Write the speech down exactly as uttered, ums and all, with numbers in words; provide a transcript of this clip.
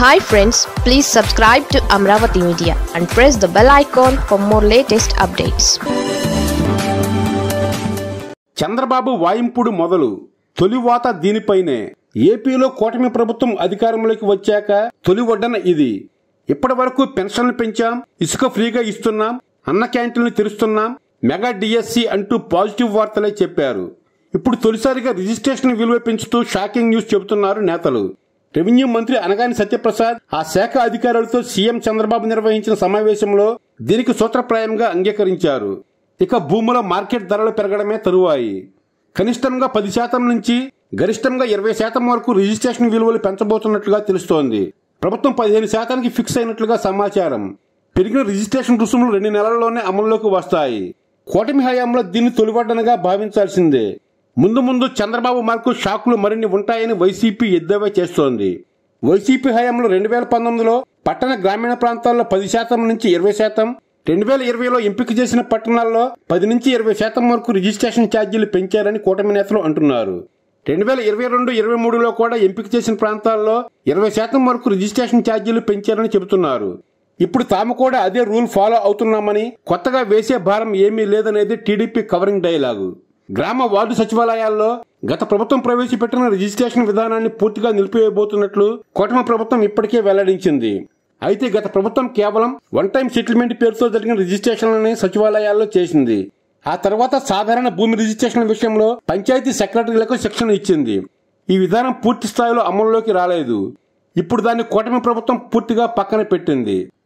Hi friends, please subscribe to Amravati Media and press the bell icon for more latest updates. Chandrababu వాయింపుడు మొదలు తొలివాత దీనిపైనే. ఏపీలో కూటమి ప్రభుత్వం అధికారంలోకి వచ్చాక తొలి వడ్డన ఇది. ఇప్పటి వరకు పెన్షన్లు పెంచాం, ఇసుక ఫ్రీగా ఇస్తున్నాం, అన్న క్యాంటీన్లు తెరుస్తున్నాం, మెగా డిఎస్సి అంటూ పాజిటివ్ వార్తలే చెప్పారు. ఇప్పుడు తొలిసారిగా రిజిస్ట్రేషన్ విలువ పెంచుతూ షాకింగ్ న్యూస్ చెబుతున్నారు నేతలు. రెవెన్యూ మంత్రి అనగాని సత్యప్రసాద్ ఆ శాఖ అధికారులతో సీఎం చంద్రబాబు నిర్వహించిన సమావేశంలో దీనికి సూత్రప్రాయంగా అంగీకరించారు. ఇక భూముల మార్కెట్ ధరలు పెరగడమే తరువాయి. కనిష్టంగా పది శాతం నుంచి గరిష్టంగా ఇరవై శాతం వరకు రిజిస్ట్రేషన్ విలువలు పెంచబోతున్నట్లుగా తెలుస్తోంది. ప్రభుత్వం పదిహేను శాతానికి ఫిక్స్ అయినట్లుగా సమాచారం. పెరిగిన రిజిస్ట్రేషన్ రుసుములు రెండు నెలల్లోనే అమల్లోకి వస్తాయి. కూటమి హయాంలో దీన్ని తొలివడ్డనగా భావించాల్సిందే. ముందు ముందు చంద్రబాబు మార్కు షాకులు మరిన్ని ఉంటాయని వైసీపీ ఎద్దేవా చేస్తోంది. వైసీపీ హయాంలో రెండు వేల పంతొమ్మిదిలో పట్టణ గ్రామీణ ప్రాంతాల్లో పది శాతం నుంచి ఇరవై శాతం, రెండు వేల ఇరవైలో ఎంపిక చేసిన పట్టణాల్లో పది నుంచి ఇరవై శాతం వరకు రిజిస్ట్రేషన్ ఛార్జీలు పెంచారని కూటమి నేతలు అంటున్నారు. రెండు వేల ఇరవై రెండు ఇరవై మూడులో కూడా ఎంపిక చేసిన ప్రాంతాల్లో ఇరవై శాతం వరకు రిజిస్ట్రేషన్ ఛార్జీలు పెంచారని చెబుతున్నారు. ఇప్పుడు తాము కూడా అదే రూల్ ఫాలో అవుతున్నామని, కొత్తగా వేసే భారం ఏమీ లేదనేది టీడీపీ కవరింగ్ డైలాగు. గ్రామ వార్డు సచివాలయాల్లో గత ప్రభుత్వం ప్రవేశపెట్టిన రిజిస్ట్రేషన్ విధానాన్ని పూర్తిగా నిలిపివేయబోతున్నట్లు కూటమి ప్రభుత్వం ఇప్పటికే వెల్లడించింది. అయితే గత ప్రభుత్వం కేవలం వన్ టైం సెటిల్మెంట్ పేరుతో జరిగిన రిజిస్ట్రేషన్లని సచివాలయాల్లో చేసింది. ఆ తర్వాత సాధారణ భూమి రిజిస్ట్రేషన్ విషయంలో పంచాయతీ సెక్రటరీలకు శిక్షణ ఇచ్చింది. ఈ విధానం పూర్తి స్థాయిలో అమలులోకి రాలేదు. ఇప్పుడు దాన్ని కూటమి ప్రభుత్వం పూర్తిగా పక్కన పెట్టింది.